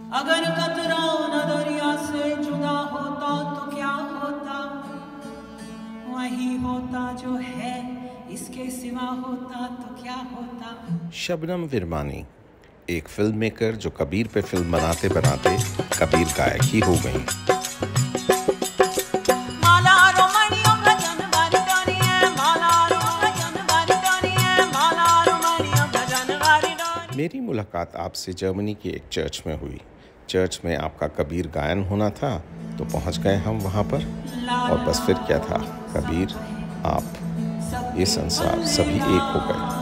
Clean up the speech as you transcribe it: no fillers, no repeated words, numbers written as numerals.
अगर कतरा न दरिया से जुदा होता तो क्या होता, वही होता जो है, इसके सिवा होता तो क्या होता। शबनम विरमानी, एक फिल्म मेकर जो कबीर पे फिल्म बनाते बनाते कबीर गायक ही हो गई। मेरी मुलाकात आपसे जर्मनी की एक चर्च में हुई। चर्च में आपका कबीर गायन होना था तो पहुंच गए हम वहां पर, और बस फिर क्या था, कबीर, आप, ये संसार सभी एक हो गए।